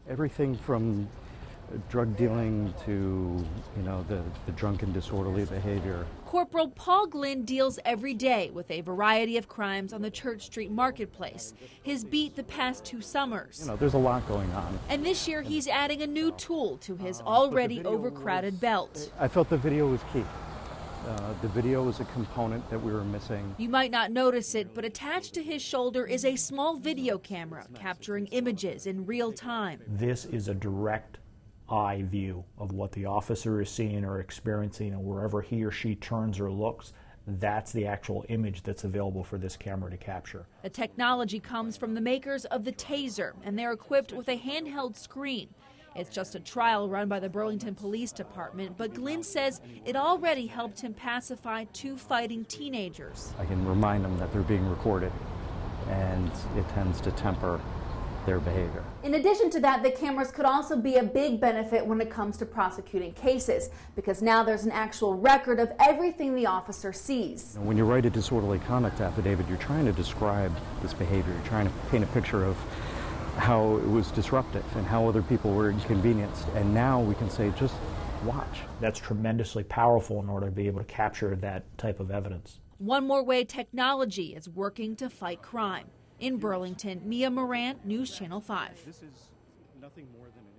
Everything from drug dealing to, the drunken disorderly behavior. Corporal Paul Glynn deals every day with a variety of crimes on the Church Street Marketplace. His beat the past 2 summers. There's a lot going on. And this year he's adding a new tool to his already overcrowded belt. I felt the video was key. The video was a component that we were missing. You might not notice it, but attached to his shoulder is a small video camera capturing images in real time. This is a direct eye view of what the officer is seeing or experiencing, and wherever he or she turns or looks, that's the actual image that's available for this camera to capture. The technology comes from the makers of the Taser, and they're equipped with a handheld screen. It's just a trial run by the Burlington Police Department, but Glynn says it already helped him pacify 2 fighting teenagers. I can remind them that they're being recorded, and it tends to temper their behavior. In addition to that, the cameras could also be a big benefit when it comes to prosecuting cases, because now there's an actual record of everything the officer sees. When you write a disorderly conduct affidavit, you're trying to describe this behavior. You're trying to paint a picture of how it was disruptive and how other people were inconvenienced. And now we can say, just watch. That's tremendously powerful in order to be able to capture that type of evidence. One more way technology is working to fight crime. In Burlington, Mia Moran, News Channel 5. This is nothing more than